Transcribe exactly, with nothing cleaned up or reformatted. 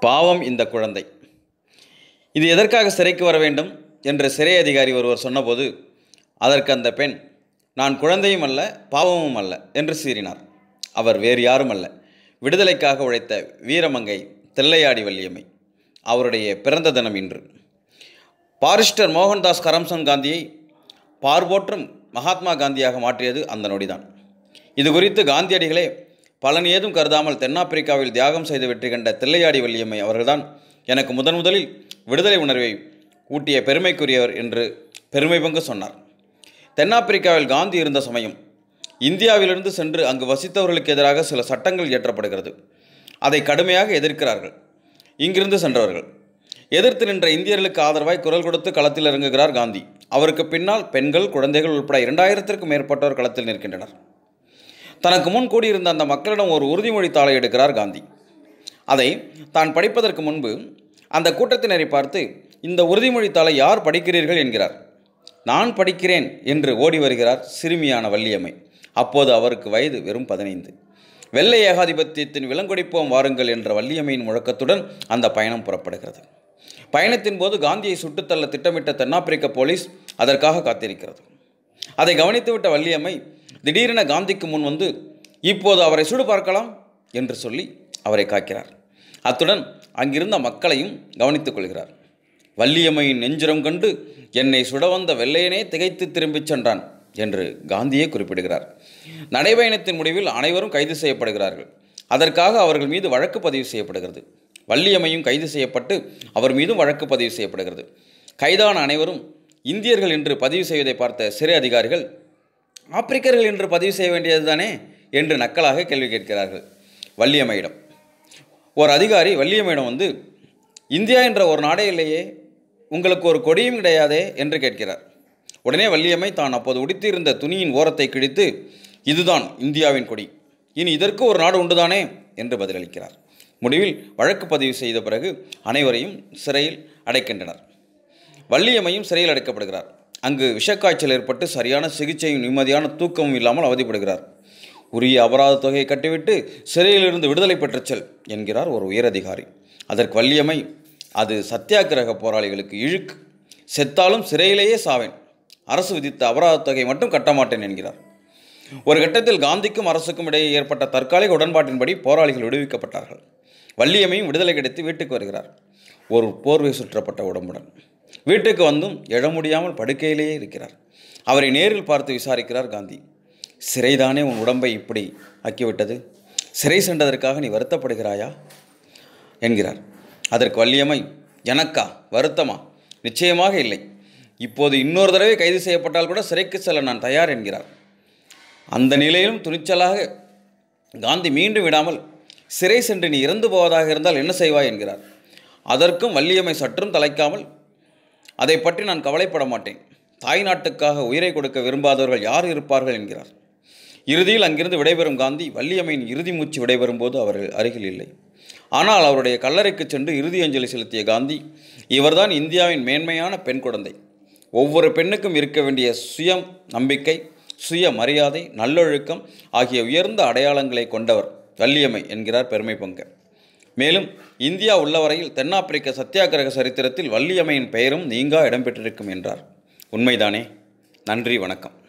பாவம் இந்த குழந்தை. இது எதற்காக சிறைக்கு வர வேண்டும் என்று சிறை அதிகாரி ஒருவர் சொன்னபோது அதற்கு அந்த பெண், நான் குழந்தையும் அல்ல பாவமும் அல்ல என்று சீறினார். அவர் வேறு யாரும் அல்ல, விடுதலைக்காக உழைத்த வீரமங்கை தில்லையாடி வள்ளியம்மை. அவருடைய பிறந்த தினம் இன்று. பாரிஸ்டர் மோகன்தாஸ் கரம்சந்த் காந்தியை பார்போற்றும் மகாத்மா காந்தியாக மாற்றியது அந்த நொடிதான். இது குறித்து காந்தியடிகளே பலன் ஏதும் கருதாமல் தென்னாப்பிரிக்காவில் தியாகம் செய்து வெற்றி கண்ட தில்லையாடி வள்ளியம்மை அவர்கள்தான் எனக்கு முதன் முதலில் விடுதலை உணர்வை ஊட்டிய பெருமைக்குரியவர் என்று பெருமை பங்கு சொன்னார். தென்னாப்பிரிக்காவில் காந்தி இருந்த சமயம் இந்தியாவிலிருந்து சென்று அங்கு வசித்தவர்களுக்கு எதிராக சில சட்டங்கள் இயற்றப்படுகிறது. அதை கடுமையாக எதிர்க்கிறார்கள் இங்கிருந்து சென்றவர்கள். எதிர்த்து நின்ற இந்தியர்களுக்கு ஆதரவாய் குரல் கொடுத்து களத்தில் இறங்குகிறார் காந்தி. அவருக்கு பின்னால் பெண்கள், குழந்தைகள் உட்பட இரண்டாயிரத்திற்கும் மேற்பட்டோர் களத்தில் நிற்கின்றனர். தனக்கு முன் கூடியிருந்த அந்த மக்களிடம் ஒரு உறுதிமொழி தாளை எடுக்கிறார் காந்தி. அதை தான் படிப்பதற்கு முன்பு அந்த கூட்டத்தினரை பார்த்து, இந்த உறுதிமொழி தாளை யார் படிக்கிறீர்கள் என்கிறார். நான் படிக்கிறேன் என்று ஓடி வருகிறார் சிறுமியான வள்ளியம்மை. அப்போது அவருக்கு வயது வெறும் பதினைந்து. வெள்ளை ஏகாதிபத்தியத்தின் விலங்கொடிப்போம் வாருங்கள் என்ற வள்ளியம்மையின் முழக்கத்துடன் அந்த பயணம் புறப்படுகிறது. பயணத்தின் போது காந்தியை சுட்டுத்தள்ள திட்டமிட்ட தென்னாப்பிரிக்க போலீஸ் அதற்காக காத்திருக்கிறது. அதை கவனித்துவிட்ட வள்ளியம்மை திடீரென காந்திக்கு முன் வந்து, இப்போது அவரை சுடு பார்க்கலாம் என்று சொல்லி அவரை காக்கிறார். அத்துடன் அங்கிருந்த மக்களையும் கவனித்துக் கொள்கிறார். வள்ளியம்மையின் நெஞ்சுரம் கண்டு என்னை சுட வந்த வெள்ளையனே திகைத்து திரும்பிச் சென்றான் என்று காந்தியே குறிப்பிடுகிறார். நடைபயணத்தின் முடிவில் அனைவரும் கைது செய்யப்படுகிறார்கள். அதற்காக அவர்கள் மீது வழக்கு பதிவு செய்யப்படுகிறது. வள்ளியம்மையும் கைது செய்யப்பட்டு அவர் மீதும் வழக்கு பதிவு செய்யப்படுகிறது. கைதான அனைவரும் இந்தியர்கள் என்று பதிவு செய்வதை பார்த்த சிறை அதிகாரிகள், ஆப்பிரிக்கர்கள் என்று பதிவு செய்ய வேண்டியது தானே என்று நக்கலாக கேள்வி கேட்கிறார்கள் வள்ளியம்மையிடம். ஒரு அதிகாரி வள்ளியம்மையிடம் வந்து, இந்தியா என்ற ஒரு நாடே இல்லையே, உங்களுக்கு ஒரு கொடியும் கிடையாதே என்று கேட்கிறார். உடனே வள்ளியம்மை தான் அப்போது உடுத்தியிருந்த துணியின் ஓரத்தை கிழித்து, இதுதான் இந்தியாவின் கொடி, இனி இதற்கு ஒரு நாடு உண்டுதானே என்று பதிலளிக்கிறார். முடிவில் வழக்கு பதிவு செய்த பிறகு அனைவரையும் சிறையில் அடைக்கின்றனர். வள்ளியம்மையும் சிறையில் அடைக்கப்படுகிறார். அங்கு விஷக்காய்ச்சல் ஏற்பட்டு சரியான சிகிச்சையும் நிம்மதியான தூக்கமும் இல்லாமல் அவதிப்படுகிறார். உரிய அபராத தொகையை கட்டிவிட்டு சிறையிலிருந்து விடுதலை பெற்றுச் செல் என்கிறார் ஒரு உயரதிகாரி. அதற்கு வள்ளியம்மை, அது சத்தியாகிரக போராளிகளுக்கு இழுக்கு, செத்தாலும் சிறையிலேயே சாவேன், அரசு விதித்த அபராத தொகை மட்டும் கட்டமாட்டேன் என்கிறார். ஒரு கட்டத்தில் காந்திக்கும் அரசுக்கும் இடையே ஏற்பட்ட தற்காலிக உடன்பாட்டின்படி போராளிகள் விடுவிக்கப்பட்டார்கள். வள்ளியம்மையும் விடுதலை கிடைத்து வீட்டுக்கு வருகிறார், ஒரு போர்வை சுற்றப்பட்ட உடம்புடன். வீட்டுக்கு வந்தும் எழ முடியாமல் படுக்கையிலேயே இருக்கிறார். அவரை நேரில் பார்த்து விசாரிக்கிறார் காந்தி. சிறைதானே உன் உடம்பை இப்படி ஆக்கிவிட்டது, சிறை சென்றதற்காக நீ வருத்தப்படுகிறாயா என்கிறார். அதற்கு வள்ளியம்மை, எனக்கா வருத்தமா? நிச்சயமாக இல்லை. இப்போது இன்னொரு தடவை கைது செய்யப்பட்டால் கூட சிறைக்கு செல்ல நான் தயார் என்கிறார். அந்த நிலையிலும் துணிச்சலாக காந்தி மீண்டும் விடாமல், சிறை சென்று நீ இறந்து போவதாக இருந்தால் என்ன செய்வாய் என்கிறார். அதற்கும் வள்ளியம்மை சற்றும் தலைக்காமல், அதை பற்றி நான் கவலைப்பட மாட்டேன், தாய் நாட்டுக்காக உயிரை கொடுக்க விரும்பாதவர்கள் யார் இருப்பார்கள் என்கிறார். இறுதியில் அங்கிருந்து விடைபெறும் காந்தி வள்ளியம்மையின் இறுதி மூச்சு விடைபெறும் போது அவர்கள் அருகில் இல்லை. ஆனால் அவருடைய கல்லறைக்கு சென்று இறுதி அஞ்சலி செலுத்திய காந்தி, இவர்தான் இந்தியாவின் மேன்மையான பெண் குழந்தை, ஒவ்வொரு பெண்ணுக்கும் இருக்க வேண்டிய சுயம் நம்பிக்கை, சுய மரியாதை, நல்லொழுக்கம் ஆகிய உயர்ந்த அடையாளங்களை கொண்டவர் வள்ளியம்மை என்கிறார் பெருமை பங்க. மேலும் இந்தியா உள்ளவரையில் தென்னாப்பிரிக்க சத்தியாகிரக சரித்திரத்தில் வள்ளியம்மையின் பெயரும் நீங்கா இடம்பெற்றிருக்கும் என்றார். உண்மைதானே? நன்றி, வணக்கம்.